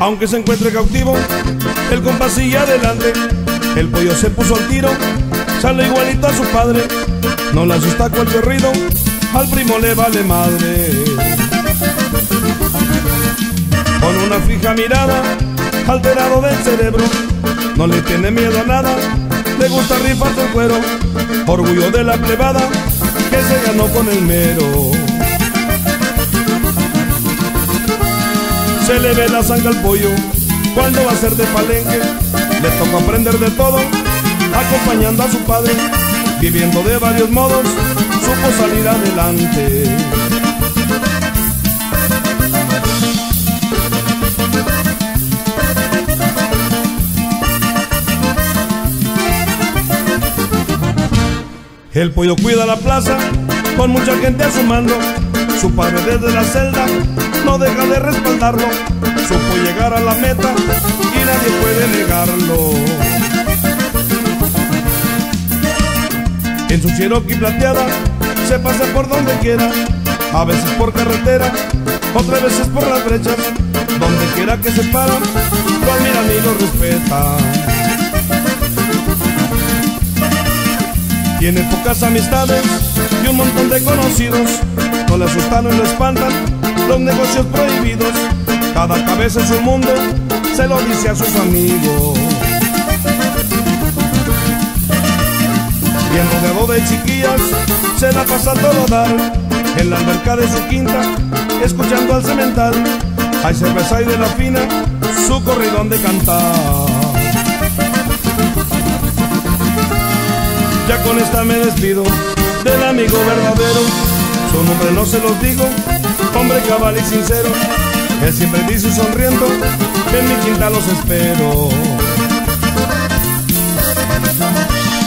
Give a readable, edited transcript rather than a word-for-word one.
Aunque se encuentre cautivo, el compás sigue adelante. El pollo se puso al tiro, sale igualito a su padre. No le asusta cualquier ruido, al primo le vale madre. Con una fija mirada, alterado del cerebro, no le tiene miedo a nada, le gusta rifarse el cuero. Orgullo de la plebada que se ganó con el mero. Se le ve la sangre al pollo cuando va a ser de palenque. Le toca aprender de todo, acompañando a su padre. Viviendo de varios modos, supo salir adelante. El pollo cuida la plaza con mucha gente a su mando. Su padre desde la celda no deja de respaldarlo. Supo llegar a la meta y nadie puede negarlo. En su Cherokee plateada se pasa por donde quiera, a veces por carretera, otras veces por las brechas. Donde quiera que se para, lo admiran y lo respetan. Tiene pocas amistades y un montón de conocidos. No le asustan ni lo espantan los negocios prohibidos. Cada cabeza es un mundo, se lo dice a sus amigos. Bien rodeado de chiquillas, se la pasa a todo dar. En la alberca de su quinta, escuchando al cemental. Hay cerveza y de la fina, su corridón de cantar. Ya con esta me despido del amigo verdadero. Su nombre no se los digo, hombre cabal y sincero. Él siempre dice sonriendo que en mi quinta los espero.